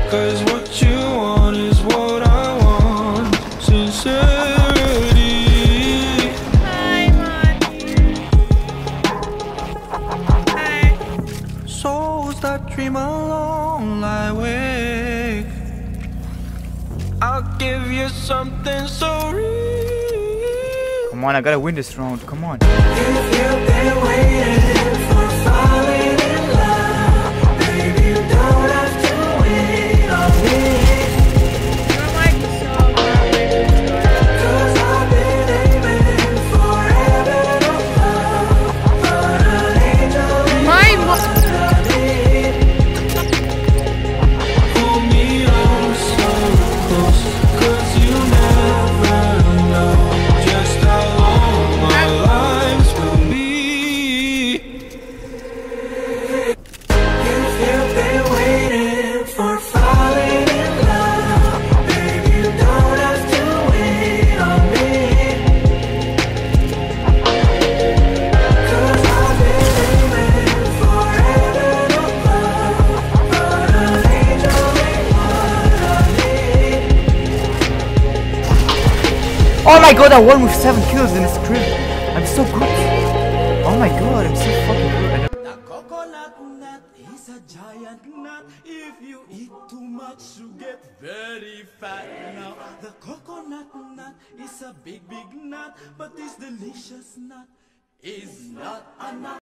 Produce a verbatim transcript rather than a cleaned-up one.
Cause what you want is what I want. Sincerity. Hi, Monty. Hi. Souls that dream alone lie awake. I'll give you something so real. Come on, I gotta win this round. Come on. If you've been waiting for falling in love, baby, you don't have to wait on me. Your mic is so far away from the door. Cause I've been aiming for heaven above, but an angel is My mo- what I need. Hold me oh so close, cause you never know just how long our lives will be. If you've been waiting for falling in love, baby, you don't have to wait on me. Cause I've been aiming for heaven above, but an angel ain't what I need. Oh my god, I won with seven kills in this crib. I'm so good. Oh my god, I'm so fucking good. I The coconut nut is a giant nut. If you eat too much, you get very fat. Now, the coconut nut is a big, big nut, but this delicious nut is not a nut.